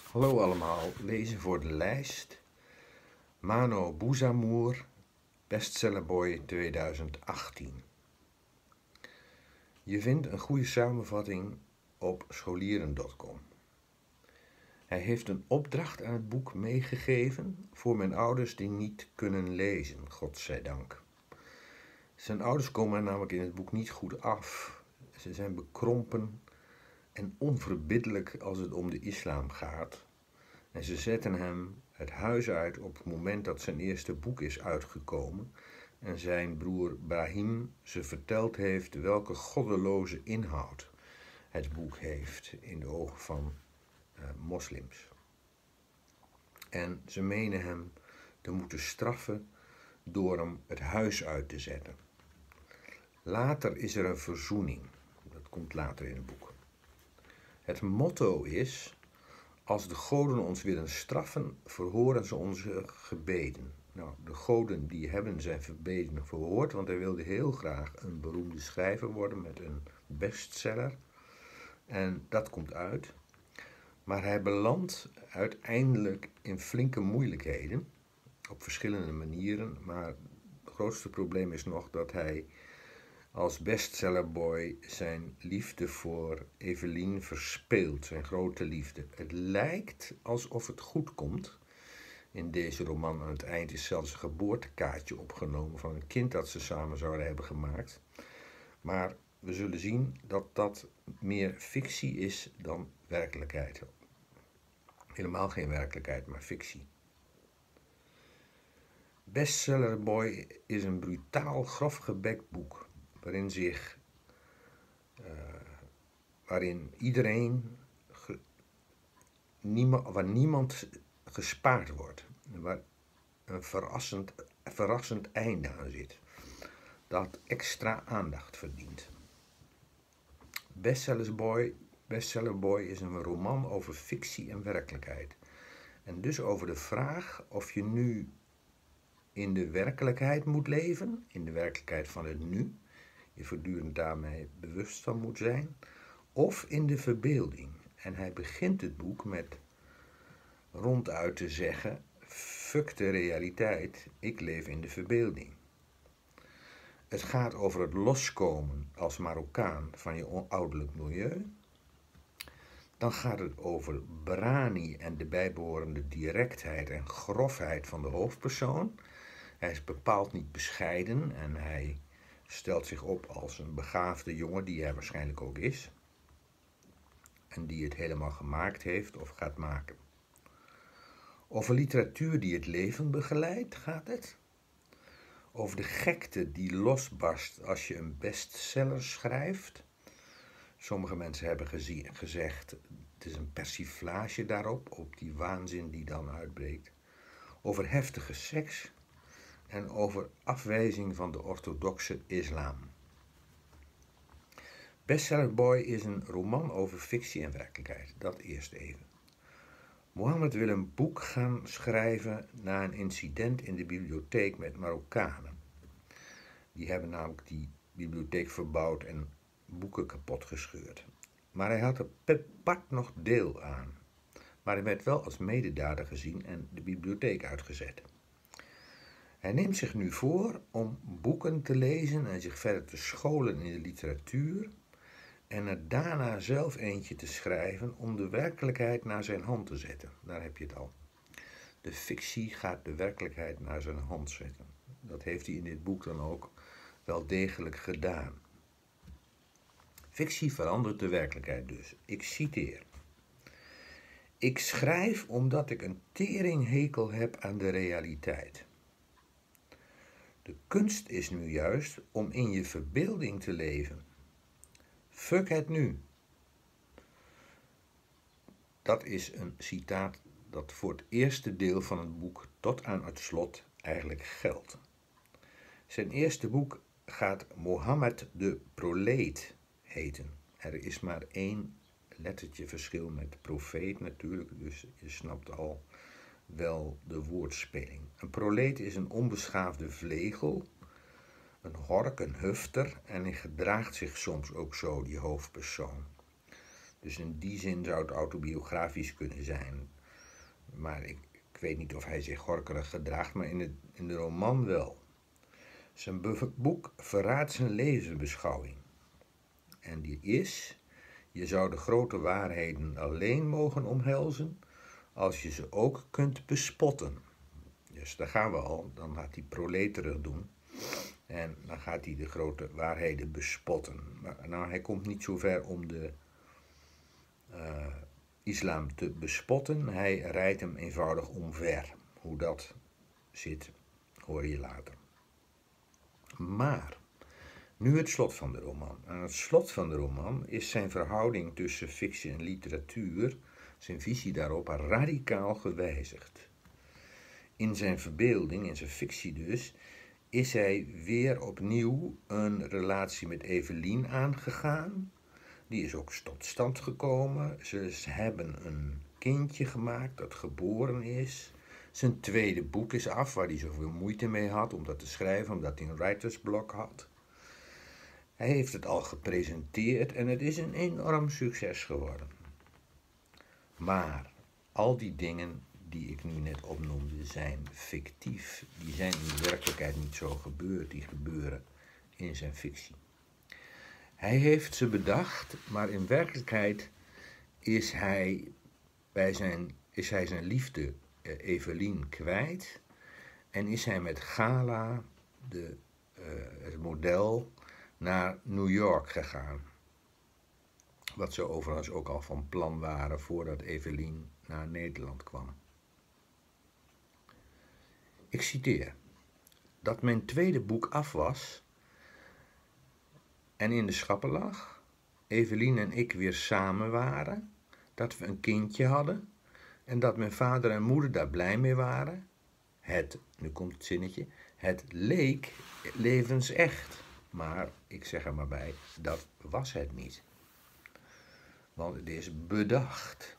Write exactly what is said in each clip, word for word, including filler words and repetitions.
Hallo allemaal, lezen voor de lijst. Mano Bouzamour, Bestsellerboy tweeduizend achttien. Je vindt een goede samenvatting op scholieren punt com. Hij heeft een opdracht aan het boek meegegeven voor mijn ouders die niet kunnen lezen, godzijdank. Zijn ouders komen er namelijk in het boek niet goed af. Ze zijn bekrompen en onverbiddelijk als het om de islam gaat. En ze zetten hem het huis uit op het moment dat zijn eerste boek is uitgekomen en zijn broer Brahim ze verteld heeft welke goddeloze inhoud het boek heeft in de ogen van uh, moslims. En ze menen hem te moeten straffen door hem het huis uit te zetten. Later is er een verzoening. Dat komt later in het boek. Het motto is: als de goden ons willen straffen, verhoren ze onze gebeden. Nou, de goden die hebben zijn gebeden verhoord, want hij wilde heel graag een beroemde schrijver worden met een bestseller. En dat komt uit. Maar hij belandt uiteindelijk in flinke moeilijkheden, op verschillende manieren. Maar het grootste probleem is nog dat hij als bestsellerboy zijn liefde voor Evelien verspeelt, zijn grote liefde. Het lijkt alsof het goed komt. In deze roman aan het eind is zelfs een geboortekaartje opgenomen van een kind dat ze samen zouden hebben gemaakt. Maar we zullen zien dat dat meer fictie is dan werkelijkheid. Helemaal geen werkelijkheid, maar fictie. Bestsellerboy is een brutaal, grofgebekt boek waarin zich, uh, waarin iedereen, ge, niemand, waar niemand gespaard wordt, waar een verrassend, verrassend einde aan zit, dat extra aandacht verdient. Bestsellerboy, Bestsellerboy is een roman over fictie en werkelijkheid. En dus over de vraag of je nu in de werkelijkheid moet leven, in de werkelijkheid van het nu, je voortdurend daarmee bewust van moet zijn, of in de verbeelding. En hij begint het boek met ronduit te zeggen: fuck de realiteit, ik leef in de verbeelding. Het gaat over het loskomen als Marokkaan van je ouderlijk milieu. Dan gaat het over brani en de bijbehorende directheid en grofheid van de hoofdpersoon. Hij is bepaald niet bescheiden en hij stelt zich op als een begaafde jongen, die hij waarschijnlijk ook is. En die het helemaal gemaakt heeft of gaat maken. Over literatuur die het leven begeleidt gaat het. Over de gekte die losbarst als je een bestseller schrijft. Sommige mensen hebben gezien, gezegd, het is een persiflage daarop, op die waanzin die dan uitbreekt. Over heftige seks en over afwijzing van de orthodoxe islam. Bestsellerboy is een roman over fictie en werkelijkheid, dat eerst even. Mohammed wil een boek gaan schrijven na een incident in de bibliotheek met Marokkanen. Die hebben namelijk die bibliotheek verbouwd en boeken kapot gescheurd. Maar hij had er part nog deel aan. Maar hij werd wel als mededader gezien en de bibliotheek uitgezet. Hij neemt zich nu voor om boeken te lezen en zich verder te scholen in de literatuur en er daarna zelf eentje te schrijven om de werkelijkheid naar zijn hand te zetten. Daar heb je het al. De fictie gaat de werkelijkheid naar zijn hand zetten. Dat heeft hij in dit boek dan ook wel degelijk gedaan. Fictie verandert de werkelijkheid dus. Ik citeer. Ik schrijf omdat ik een teringhekel heb aan de realiteit. De kunst is nu juist om in je verbeelding te leven. Fuck het nu. Dat is een citaat dat voor het eerste deel van het boek tot aan het slot eigenlijk geldt. Zijn eerste boek gaat Mohammed de Proleet heten. Er is maar één lettertje verschil met profeet natuurlijk, dus je snapt al wel de woordspeling. Een proleet is een onbeschaafde vlegel, een hork, een hufter, en hij gedraagt zich soms ook zo, die hoofdpersoon. Dus in die zin zou het autobiografisch kunnen zijn. maar ik, ik weet niet of hij zich gorkerig gedraagt, maar in, het, in de roman wel. Zijn boek verraadt zijn levensbeschouwing. En die is: je zou de grote waarheden alleen mogen omhelzen als je ze ook kunt bespotten. Dus daar gaan we al, dan gaat hij proleterig doen. En dan gaat hij de grote waarheden bespotten. Maar nou, hij komt niet zo ver om de uh, islam te bespotten. Hij rijdt hem eenvoudig omver. Hoe dat zit, hoor je later. Maar, nu het slot van de roman. Aan het slot van de roman is zijn verhouding tussen fictie en literatuur, zijn visie daarop, radicaal gewijzigd. In zijn verbeelding, in zijn fictie dus, is hij weer opnieuw een relatie met Evelien aangegaan. Die is ook tot stand gekomen. Ze hebben een kindje gemaakt dat geboren is. Zijn tweede boek is af, waar hij zoveel moeite mee had om dat te schrijven, omdat hij een writersblok had. Hij heeft het al gepresenteerd en het is een enorm succes geworden. Maar al die dingen die ik nu net opnoemde zijn fictief. Die zijn in de werkelijkheid niet zo gebeurd, die gebeuren in zijn fictie. Hij heeft ze bedacht, maar in werkelijkheid is hij, bij zijn, is hij zijn liefde uh, Evelien kwijt en is hij met Gala, de, uh, het model, naar New York gegaan. Wat ze overigens ook al van plan waren voordat Evelien naar Nederland kwam. Ik citeer: dat mijn tweede boek af was en in de schappen lag, Evelien en ik weer samen waren, dat we een kindje hadden en dat mijn vader en moeder daar blij mee waren. Het, nu komt het zinnetje, het leek levensecht, maar ik zeg er maar bij, dat was het niet. Want het is bedacht.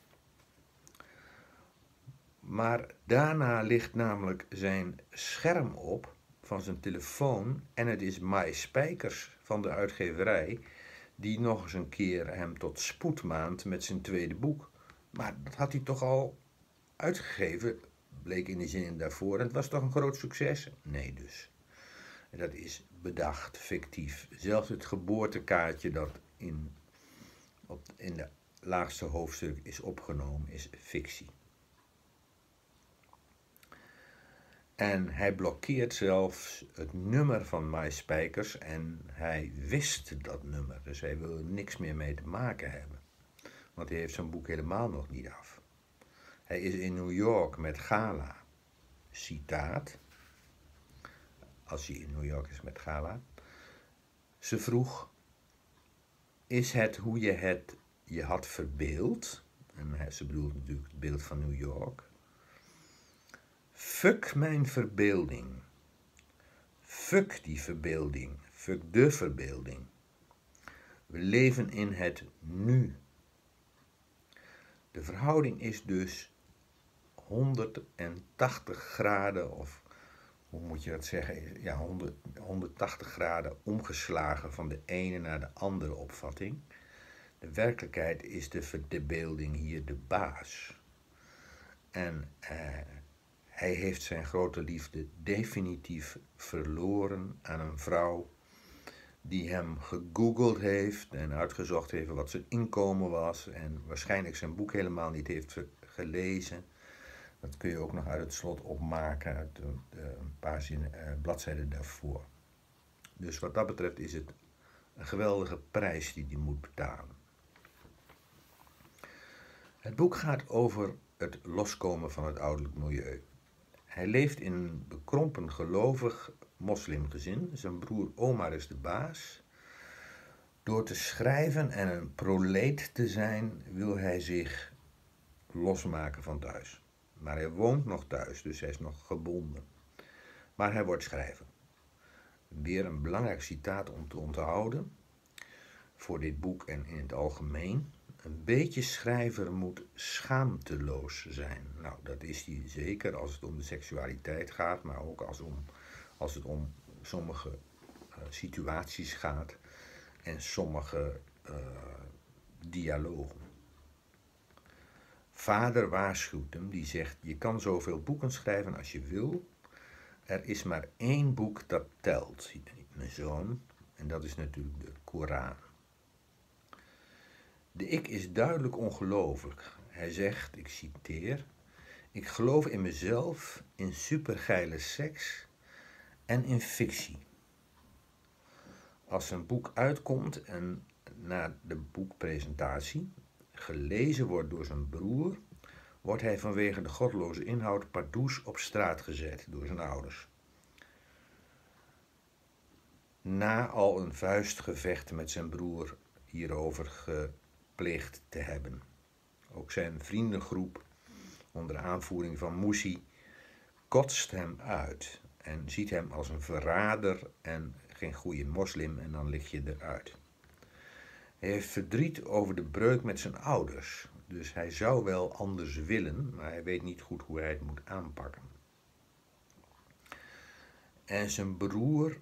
Maar daarna ligt namelijk zijn scherm op van zijn telefoon en het is Mai Spijkers van de uitgeverij die nog eens een keer hem tot spoed maand met zijn tweede boek. Maar dat had hij toch al uitgegeven, bleek in de zinnen daarvoor. En het was toch een groot succes? Nee dus. En dat is bedacht, fictief. Zelfs het geboortekaartje dat in, op, in de laagste hoofdstuk is opgenomen, is fictie. En hij blokkeert zelfs het nummer van Mai Spijkers en hij wist dat nummer. Dus hij wil er niks meer mee te maken hebben. Want hij heeft zijn boek helemaal nog niet af. Hij is in New York met Gala. Citaat. Als hij in New York is met Gala. Ze vroeg: is het hoe je het je had verbeeld? En ze bedoelt natuurlijk het beeld van New York. Fuck mijn verbeelding. Fuck die verbeelding. Fuck de verbeelding. We leven in het nu. De verhouding is dus honderdtachtig graden, of hoe moet je dat zeggen? Ja, honderd, honderdtachtig graden omgeslagen van de ene naar de andere opvatting. De werkelijkheid is de verbeelding hier de baas. En eh, hij heeft zijn grote liefde definitief verloren aan een vrouw die hem gegoogeld heeft en uitgezocht heeft wat zijn inkomen was en waarschijnlijk zijn boek helemaal niet heeft gelezen. Dat kun je ook nog uit het slot opmaken, uit de, de, een paar zin, eh, bladzijden daarvoor. Dus wat dat betreft is het een geweldige prijs die hij moet betalen. Het boek gaat over het loskomen van het ouderlijk milieu. Hij leeft in een bekrompen gelovig moslimgezin. Zijn broer Omar is de baas. Door te schrijven en een proleet te zijn wil hij zich losmaken van thuis. Maar hij woont nog thuis, dus hij is nog gebonden. Maar hij wordt schrijver. Weer een belangrijk citaat om te onthouden voor dit boek en in het algemeen. Een beetje schrijver moet schaamteloos zijn. Nou, dat is hij zeker als het om de seksualiteit gaat, maar ook als, om, als het om sommige uh, situaties gaat en sommige uh, dialogen. Vader waarschuwt hem, die zegt, je kan zoveel boeken schrijven als je wil. Er is maar één boek dat telt, mijn zoon, en dat is natuurlijk de Koran. De ik is duidelijk ongelovig. Hij zegt, ik citeer, ik geloof in mezelf, in supergeile seks en in fictie. Als een boek uitkomt en na de boekpresentatie gelezen wordt door zijn broer, wordt hij vanwege de godloze inhoud pardoes op straat gezet door zijn ouders. Na al een vuistgevecht met zijn broer hierover gepleegd te hebben. Ook zijn vriendengroep, onder aanvoering van Moesie, kotst hem uit en ziet hem als een verrader en geen goede moslim en dan lig je eruit. Hij heeft verdriet over de breuk met zijn ouders, dus hij zou wel anders willen, maar hij weet niet goed hoe hij het moet aanpakken. En zijn broer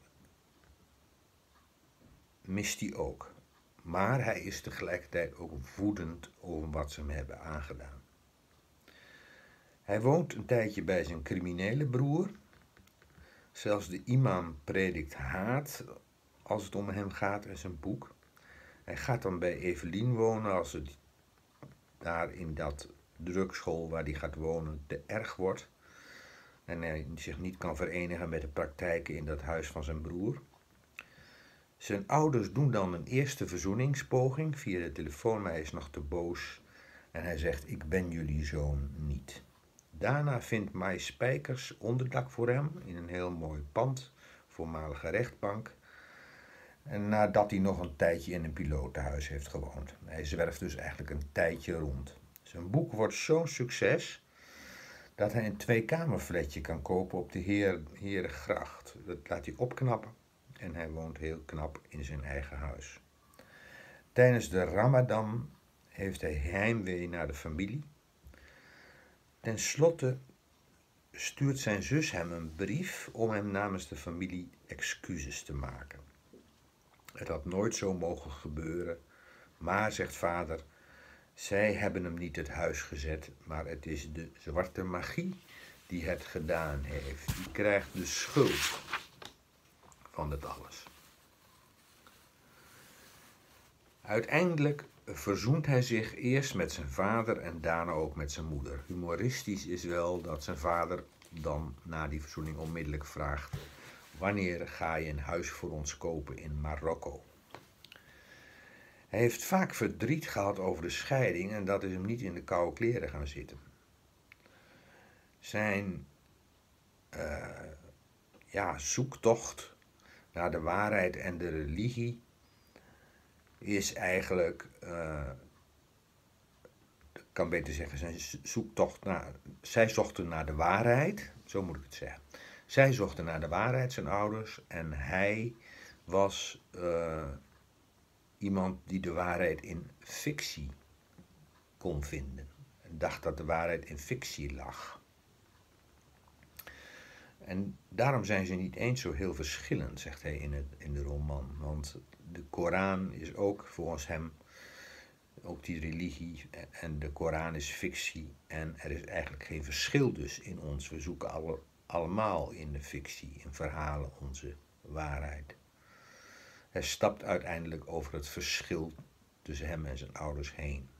mist hij ook, maar hij is tegelijkertijd ook woedend over wat ze hem hebben aangedaan. Hij woont een tijdje bij zijn criminele broer. Zelfs de imam predikt haat als het om hem gaat in zijn boek. Hij gaat dan bij Evelien wonen als het daar in dat drugsschool waar hij gaat wonen te erg wordt. En hij zich niet kan verenigen met de praktijken in dat huis van zijn broer. Zijn ouders doen dan een eerste verzoeningspoging via de telefoon, maar hij is nog te boos. En hij zegt, ik ben jullie zoon niet. Daarna vindt Mai Spijkers onderdak voor hem in een heel mooi pand, voormalige rechtbank. En nadat hij nog een tijdje in een pilotenhuis heeft gewoond. Hij zwerft dus eigenlijk een tijdje rond. Zijn boek wordt zo'n succes dat hij een tweekamerflatje kan kopen op de Heer, Herengracht. Dat laat hij opknappen en hij woont heel knap in zijn eigen huis. Tijdens de Ramadan heeft hij heimwee naar de familie. Ten slotte stuurt zijn zus hem een brief om hem namens de familie excuses te maken. Het had nooit zo mogen gebeuren, maar, zegt vader, zij hebben hem niet het huis gezet, maar het is de zwarte magie die het gedaan heeft. Die krijgt de schuld van dit alles. Uiteindelijk verzoent hij zich eerst met zijn vader en daarna ook met zijn moeder. Humoristisch is wel dat zijn vader dan na die verzoening onmiddellijk vraagt: wanneer ga je een huis voor ons kopen in Marokko? Hij heeft vaak verdriet gehad over de scheiding en dat is hem niet in de koude kleren gaan zitten. Zijn uh, ja, zoektocht naar de waarheid en de religie is eigenlijk, uh, ik kan beter zeggen, zijn zoektocht naar, zij zochten naar de waarheid, zo moet ik het zeggen. Zij zochten naar de waarheid, zijn ouders, en hij was uh, iemand die de waarheid in fictie kon vinden. En dacht dat de waarheid in fictie lag. En daarom zijn ze niet eens zo heel verschillend, zegt hij in, het, in de roman. Want de Koran is ook volgens hem, ook die religie, en de Koran is fictie. En er is eigenlijk geen verschil dus in ons. We zoeken alle, allemaal in de fictie, in verhalen, onze waarheid. Hij stapt uiteindelijk over het verschil tussen hem en zijn ouders heen.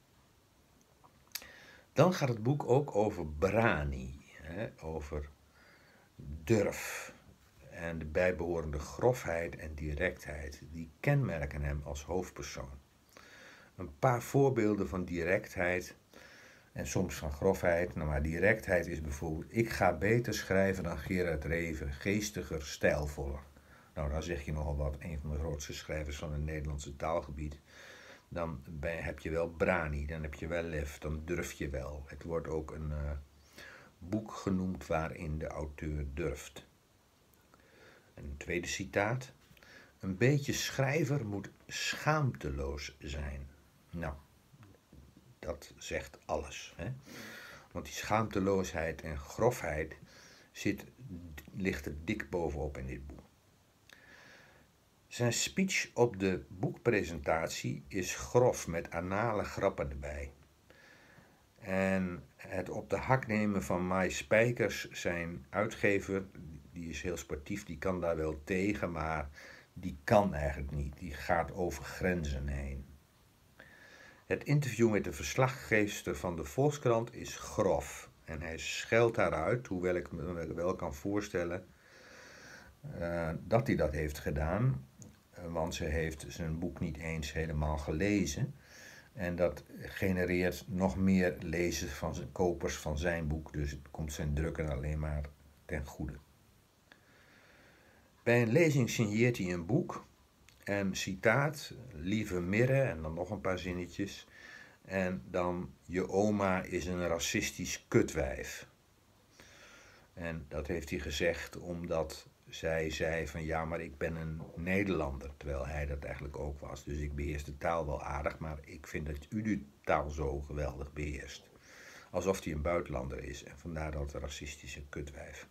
Dan gaat het boek ook over brani, hè, over durf en de bijbehorende grofheid en directheid, die kenmerken hem als hoofdpersoon. Een paar voorbeelden van directheid en soms van grofheid. Nou, maar directheid is bijvoorbeeld: ik ga beter schrijven dan Gerard Reven, geestiger, stijlvoller. Nou, dan zeg je nogal wat, een van de grootste schrijvers van het Nederlandse taalgebied. Dan ben, heb je wel brani, dan heb je wel lef, dan durf je wel. Het wordt ook een uh, boek genoemd waarin de auteur durft. Een tweede citaat: een beetje schrijver moet schaamteloos zijn. Nou, dat zegt alles, hè? Want die schaamteloosheid en grofheid zit, ligt er dik bovenop in dit boek. Zijn speech op de boekpresentatie is grof met anale grappen erbij. En het op de hak nemen van Mai Spijkers, zijn uitgever, die is heel sportief, die kan daar wel tegen, maar die kan eigenlijk niet. Die gaat over grenzen heen. Het interview met de verslaggeefster van de Volkskrant is grof. En hij scheldt daaruit, hoewel ik me wel kan voorstellen uh, dat hij dat heeft gedaan. Uh, want ze heeft zijn boek niet eens helemaal gelezen. En dat genereert nog meer lezers van zijn, kopers van zijn boek. Dus het komt zijn drukker alleen maar ten goede. Bij een lezing signeert hij een boek. En citaat, lieve Mirre, en dan nog een paar zinnetjes. En dan, je oma is een racistisch kutwijf. En dat heeft hij gezegd omdat zij zei van ja, maar ik ben een Nederlander. Terwijl hij dat eigenlijk ook was. Dus ik beheers de taal wel aardig, maar ik vind dat u de taal zo geweldig beheerst. Alsof hij een buitenlander is. En vandaar dat racistische kutwijf.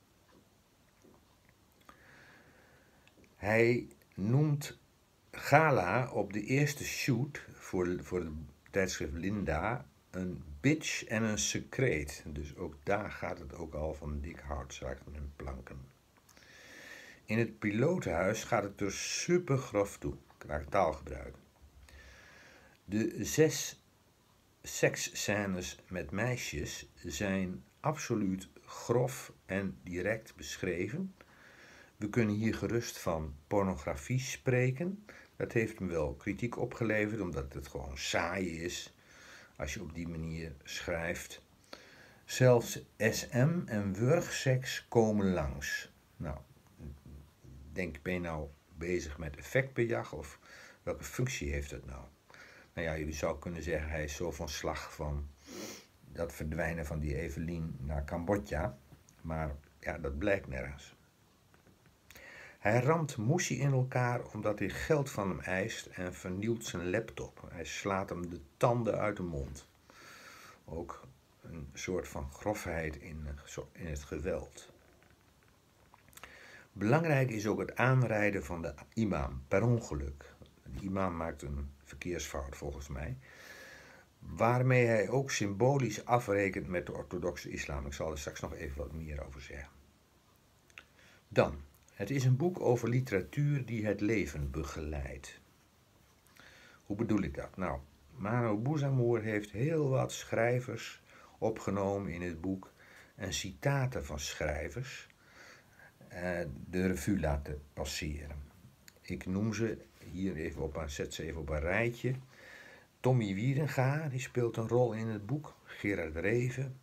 Hij noemt Gala op de eerste shoot voor, voor het tijdschrift Linda een bitch en een secreet. Dus ook daar gaat het ook al van dik houtzakken en planken. In het pilotenhuis gaat het er super grof toe, qua taalgebruik. De zes seksscènes met meisjes zijn absoluut grof en direct beschreven. We kunnen hier gerust van pornografie spreken. Dat heeft me wel kritiek opgeleverd, omdat het gewoon saai is als je op die manier schrijft. Zelfs S M en wurgseks komen langs. Nou, denk, ben je nou bezig met effectbejag of welke functie heeft het nou? Nou ja, je zou kunnen zeggen, hij is zo van slag van dat verdwijnen van die Evelien naar Cambodja. Maar ja, dat blijkt nergens. Hij ramt Moesie in elkaar omdat hij geld van hem eist en vernielt zijn laptop. Hij slaat hem de tanden uit de mond. Ook een soort van grofheid in, in het geweld. Belangrijk is ook het aanrijden van de imam per ongeluk. De imam maakt een verkeersfout volgens mij. Waarmee hij ook symbolisch afrekent met de orthodoxe islam. Ik zal er straks nog even wat meer over zeggen. Dan, het is een boek over literatuur die het leven begeleidt. Hoe bedoel ik dat? Nou, Mano Bouzamour heeft heel wat schrijvers opgenomen in het boek en citaten van schrijvers uh, de revue laten passeren. Ik noem ze hier even op, zet ze even op een rijtje. Tommy Wierenga, die speelt een rol in het boek. Gerard Reven.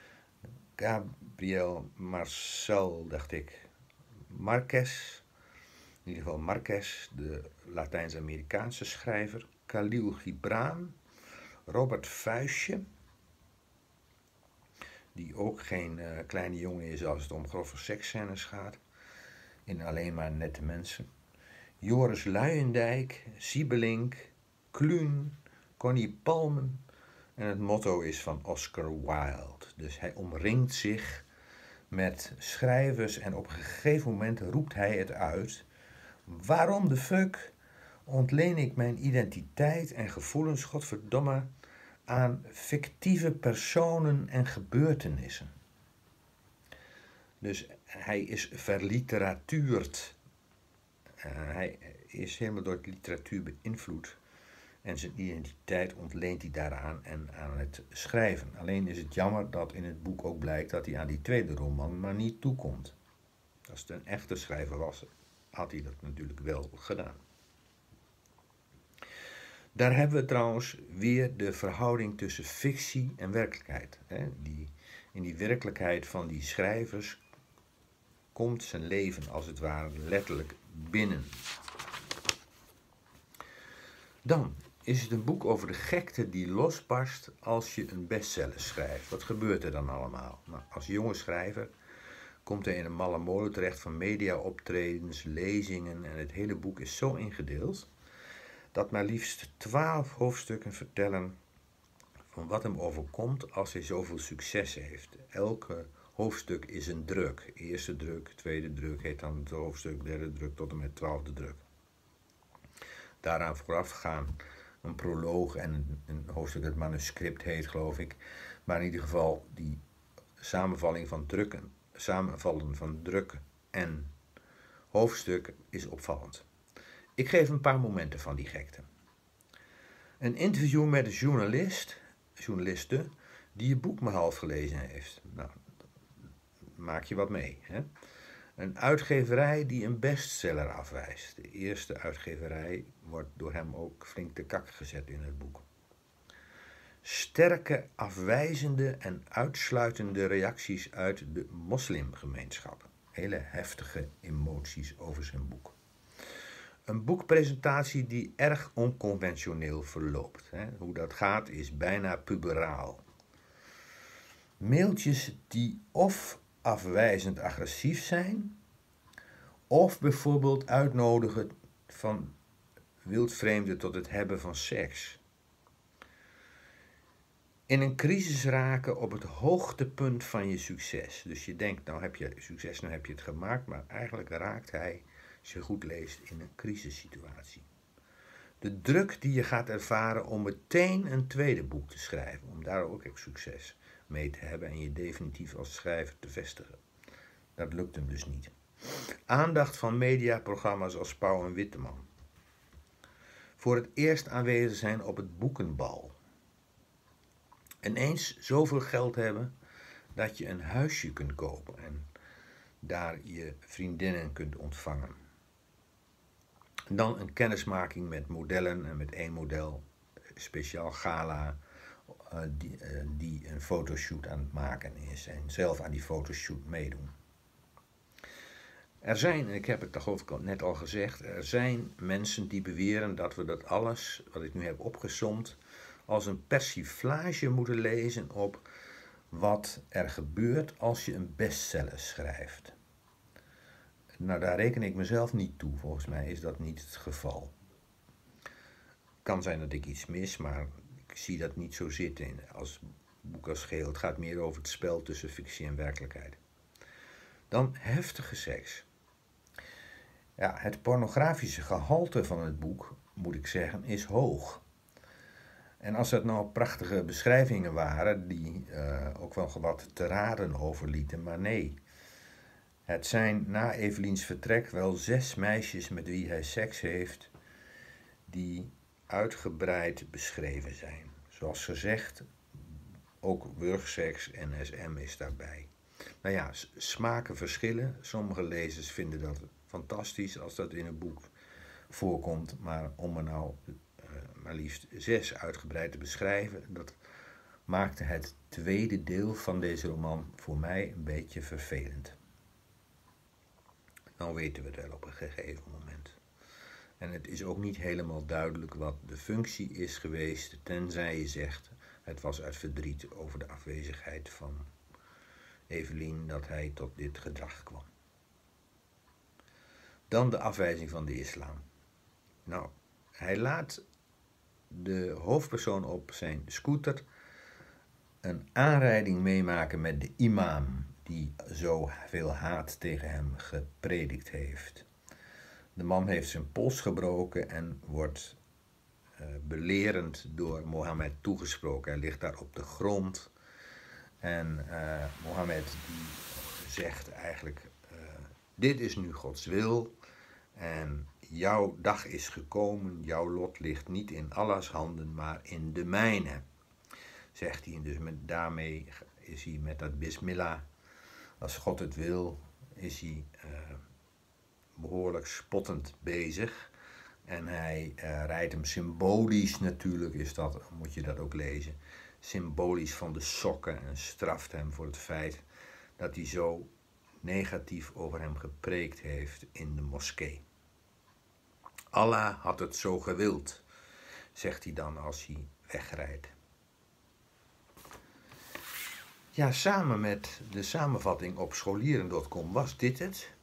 Gabriel Marcel, dacht ik, Marquez. In ieder geval Marquez, de Latijns-Amerikaanse schrijver. Khalil Gibran. Robert Vuistje. Die ook geen uh, kleine jongen is als het om grove seksscènes gaat. In Alleen maar nette mensen. Joris Luijendijk, Siebelink, Kluun, Connie Palmen. En het motto is van Oscar Wilde. Dus hij omringt zich met schrijvers en op een gegeven moment roept hij het uit. Waarom de fuck ontleen ik mijn identiteit en gevoelens, godverdomme, aan fictieve personen en gebeurtenissen? Dus hij is verliteratuurd. Uh, hij is helemaal door de literatuur beïnvloed. En zijn identiteit ontleent hij daaraan en aan het schrijven. Alleen is het jammer dat in het boek ook blijkt dat hij aan die tweede roman maar niet toekomt. Als het een echte schrijver was, had hij dat natuurlijk wel gedaan. Daar hebben we trouwens weer de verhouding tussen fictie en werkelijkheid. Die, in die werkelijkheid van die schrijvers komt zijn leven als het ware letterlijk binnen. Dan is het een boek over de gekte die losbarst als je een bestseller schrijft. Wat gebeurt er dan allemaal? Nou, als jonge schrijver komt hij in een malle molen terecht van mediaoptredens, lezingen en het hele boek is zo ingedeeld dat maar liefst twaalf hoofdstukken vertellen van wat hem overkomt als hij zoveel succes heeft. Elke hoofdstuk is een druk. Eerste druk, tweede druk heet dan het hoofdstuk, derde druk tot en met twaalfde druk. Daaraan voorafgaan een proloog en een, een hoofdstuk dat manuscript heet, geloof ik. Maar in ieder geval die samenvalling van drukken, samenvallen van drukken en hoofdstuk is opvallend. Ik geef een paar momenten van die gekte. Een interview met een journalist, journaliste, die je boek maar half gelezen heeft. Nou, maak je wat mee, hè? Een uitgeverij die een bestseller afwijst. De eerste uitgeverij wordt door hem ook flink te kak gezet in het boek. Sterke afwijzende en uitsluitende reacties uit de moslimgemeenschap. Hele heftige emoties over zijn boek. Een boekpresentatie die erg onconventioneel verloopt. Hè. Hoe dat gaat is bijna puberaal. Mailtjes die of afwijzend agressief zijn, of bijvoorbeeld uitnodigen van wildvreemden tot het hebben van seks. In een crisis raken op het hoogtepunt van je succes. Dus je denkt, nou heb je succes, nou heb je het gemaakt, maar eigenlijk raakt hij, als je goed leest, in een crisissituatie. De druk die je gaat ervaren om meteen een tweede boek te schrijven, om daar ook succes mee te hebben en je definitief als schrijver te vestigen. Dat lukt hem dus niet. Aandacht van mediaprogramma's als Pauw en Witteman. Voor het eerst aanwezig zijn op het boekenbal. Ineens zoveel geld hebben dat je een huisje kunt kopen en daar je vriendinnen kunt ontvangen. Dan een kennismaking met modellen en met één model, speciaal gala, uh, die, uh, die een fotoshoot aan het maken is en zelf aan die fotoshoot meedoen. Er zijn, en ik heb het toch net al gezegd, er zijn mensen die beweren dat we dat alles, wat ik nu heb opgesomd, als een persiflage moeten lezen op wat er gebeurt als je een bestseller schrijft. Nou, daar reken ik mezelf niet toe. Volgens mij is dat niet het geval. Het kan zijn dat ik iets mis, maar ik zie dat niet zo zitten als boek als geheel. Het gaat meer over het spel tussen fictie en werkelijkheid. Dan heftige seks. Ja, het pornografische gehalte van het boek, moet ik zeggen, is hoog. En als het nou prachtige beschrijvingen waren, die uh, ook wel wat te raden overlieten, maar nee. Het zijn na Eveliens vertrek wel zes meisjes met wie hij seks heeft, die uitgebreid beschreven zijn. Zoals gezegd, ook wurgseks en S M is daarbij. Nou ja, smaken verschillen. Sommige lezers vinden dat fantastisch als dat in een boek voorkomt, maar om er nou uh, maar liefst zes uitgebreid te beschrijven, dat maakte het tweede deel van deze roman voor mij een beetje vervelend. Nou weten we het wel op een gegeven moment. En het is ook niet helemaal duidelijk wat de functie is geweest, tenzij je zegt, het was uit verdriet over de afwezigheid van Evelien dat hij tot dit gedrag kwam. Dan de afwijzing van de islam. Nou, hij laat de hoofdpersoon op zijn scooter een aanrijding meemaken met de imam die zo veel haat tegen hem gepredikt heeft. De man heeft zijn pols gebroken en wordt uh, belerend door Mohammed toegesproken. Hij ligt daar op de grond en uh, Mohammed die zegt eigenlijk, uh, dit is nu Gods wil en jouw dag is gekomen, jouw lot ligt niet in Allahs handen, maar in de mijne. Zegt hij, dus met, daarmee is hij met dat bismillah, als God het wil, is hij uh, behoorlijk spottend bezig. En hij uh, rijdt hem symbolisch natuurlijk, is dat, moet je dat ook lezen, symbolisch van de sokken en straft hem voor het feit dat hij zo negatief over hem gepreekt heeft in de moskee. Allah had het zo gewild, zegt hij dan als hij wegrijdt. Ja, samen met de samenvatting op scholieren punt com was dit het.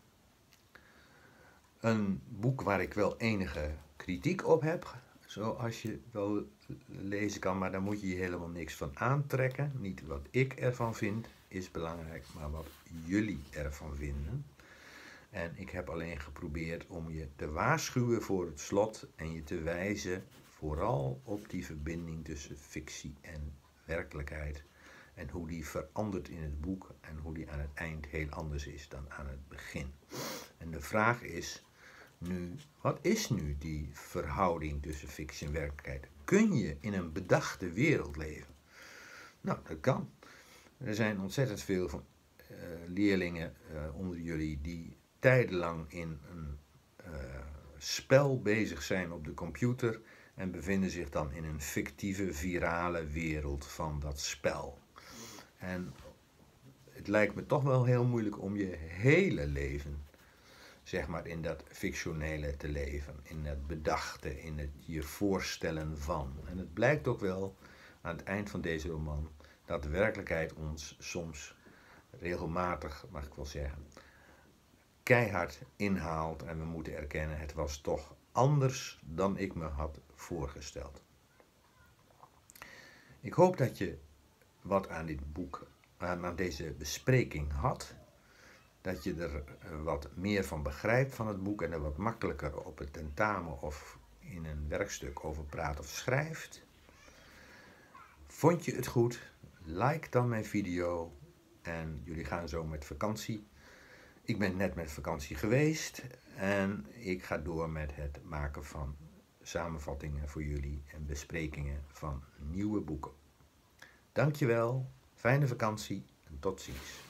Een boek waar ik wel enige kritiek op heb, zoals je wel lezen kan, maar daar moet je je helemaal niks van aantrekken. Niet wat ik ervan vind is belangrijk, maar wat jullie ervan vinden. En ik heb alleen geprobeerd om je te waarschuwen voor het slot en je te wijzen vooral op die verbinding tussen fictie en werkelijkheid. En hoe die verandert in het boek en hoe die aan het eind heel anders is dan aan het begin. En de vraag is nu, wat is nu die verhouding tussen fictie en werkelijkheid? Kun je in een bedachte wereld leven? Nou, dat kan. Er zijn ontzettend veel van, uh, leerlingen uh, onder jullie die tijdenlang in een uh, spel bezig zijn op de computer en bevinden zich dan in een fictieve, virale wereld van dat spel. En het lijkt me toch wel heel moeilijk om je hele leven, zeg maar, in dat fictionele te leven, in het bedachte, in het je voorstellen van. En het blijkt ook wel aan het eind van deze roman dat de werkelijkheid ons soms regelmatig, mag ik wel zeggen, keihard inhaalt en we moeten erkennen, het was toch anders dan ik me had voorgesteld. Ik hoop dat je wat aan dit boek, aan, aan deze bespreking had, dat je er wat meer van begrijpt van het boek en er wat makkelijker op het tentamen of in een werkstuk over praat of schrijft. Vond je het goed? Like dan mijn video en jullie gaan zo met vakantie. Ik ben net met vakantie geweest en ik ga door met het maken van samenvattingen voor jullie en besprekingen van nieuwe boeken. Dankjewel, fijne vakantie en tot ziens.